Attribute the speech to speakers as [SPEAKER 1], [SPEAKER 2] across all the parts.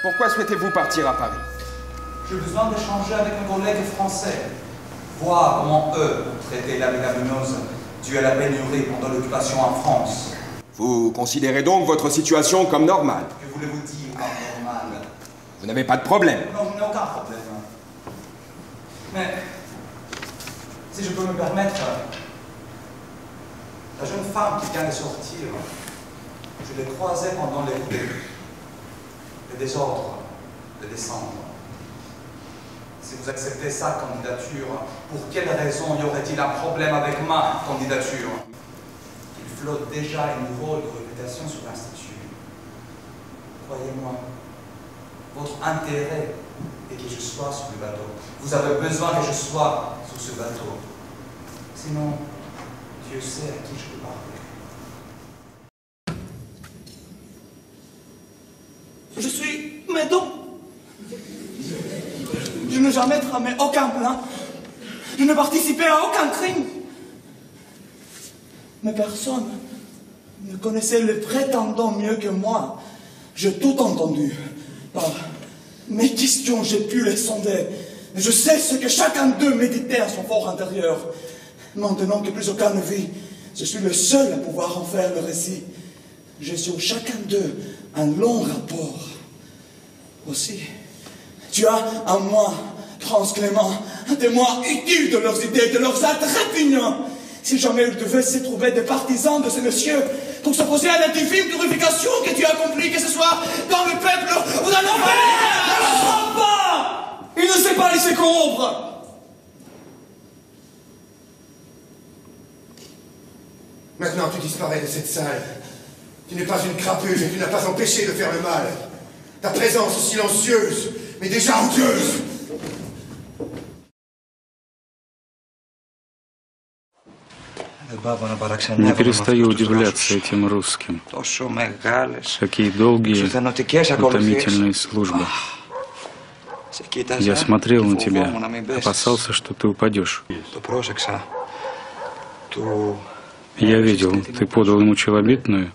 [SPEAKER 1] Pourquoi souhaitez-vous partir à Paris?
[SPEAKER 2] J'ai besoin d'échanger avec mes collègues français. Voir comment eux ont traité la légumineuse due à la pénurie pendant l'occupation en France.
[SPEAKER 1] Vous considérez donc votre situation comme normale?
[SPEAKER 2] Que voulez-vous dire par normal?
[SPEAKER 1] Vous n'avez pas de problème?
[SPEAKER 2] Non, je n'ai aucun problème. Mais, si je peux me permettre, la jeune femme qui vient de sortir, je l'ai croisée pendant les désordres de décembre. Si vous acceptez sa candidature, pour quelle raison y aurait-il un problème avec ma candidature? Il flotte déjà une drôle de réputation sur l'Institut. Croyez-moi, votre intérêt est que je sois sur le bateau. Vous avez besoin que je sois sur ce bateau. Sinon, Dieu sait à qui je peux parler. Je suis médon. Je n'ai jamais tramé aucun plan. Je n'ai participé à aucun crime. Mais personne ne connaissait le prétendant mieux que moi. J'ai tout entendu. Par mes questions, j'ai pu les sonder. Je sais ce que chacun d'eux méditait à son fort intérieur. Maintenant que plus aucun ne vit, je suis le seul à pouvoir en faire le récit. J'ai sur chacun d'eux un long rapport. Aussi, tu as en moi, Franz Clément, un témoin utile de leurs idées, de leurs actes répugnants. Si jamais il devait se trouver des partisans de ce monsieur pour s'opposer à la divine purification que tu as accomplie, que ce soit dans le peuple ou dans l'enfer, ne le trompe pas! Il ne sait pas laisser corrompre.
[SPEAKER 3] Maintenant, tu disparais de cette salle. Tu n'es pas une crapuge et tu n'as pas empêché de faire le mal. Ta présence silencieuse, mais déjà odieuse.
[SPEAKER 4] Не перестаю удивляться этим русским. Какие долгие, утомительные службы. Я смотрел на тебя, опасался, что ты упадешь. Я видел, ты подал ему челобитную.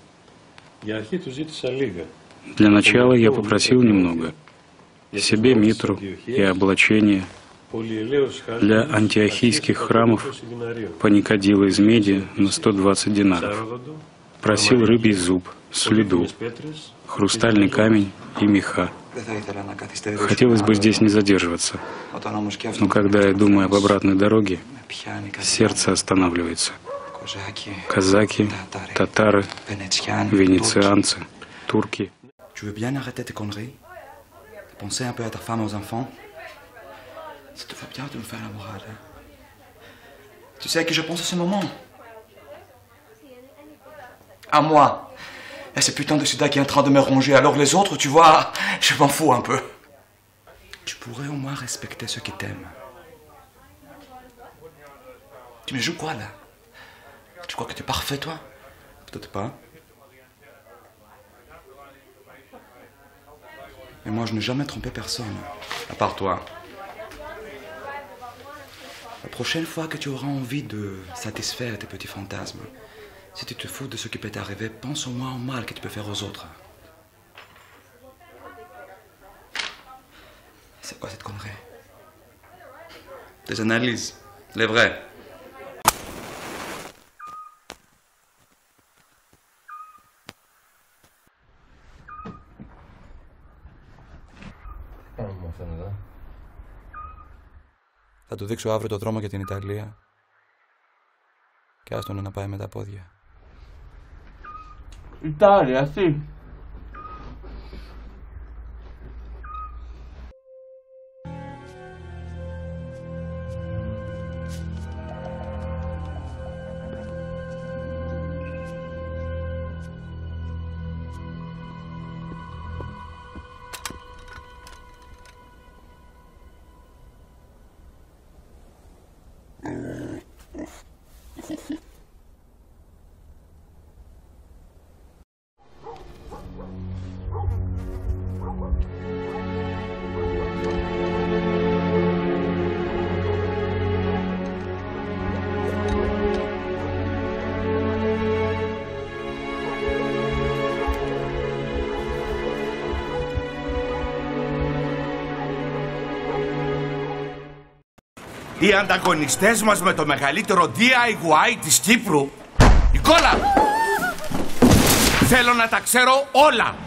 [SPEAKER 4] Для начала я попросил немного. Себе митру и облачение. Для антиохийских храмов паникадила из меди на 120 динаров. Просил рыбий зуб, слюду, хрустальный камень и меха. Хотелось бы здесь не задерживаться, но когда я думаю об обратной дороге, сердце останавливается. Казаки, татары, венецианцы, турки.
[SPEAKER 2] Tu veux bien arrêter tes conneries? Penser un peu à ta femme et aux enfants? Ça te fait bien de me faire la morale. Hein? Tu sais à qui je pense à ce moment? À moi. Et ce putain de sida qui est en train de me ronger. Alors les autres, tu vois, je m'en fous un peu. Tu pourrais au moins respecter ceux qui t'aiment. Tu me joues quoi là? Tu crois que tu es parfait toi? Peut-être pas. Mais moi, je n'ai jamais trompé personne, à part toi. La prochaine fois que tu auras envie de satisfaire tes petits fantasmes, si tu te fous de ce qui peut t'arriver, pense au moins au mal que tu peux faire aux autres. C'est quoi cette connerie? Des analyses, les vraies. Θα του δείξω αύριο το δρόμο για την Ιταλία και άστον να πάει με τα πόδια.
[SPEAKER 5] Italia, sì. Οι ανταγωνιστές μας με το μεγαλύτερο DIY της Κύπρου. Νικόλα! Θέλω να τα ξέρω όλα.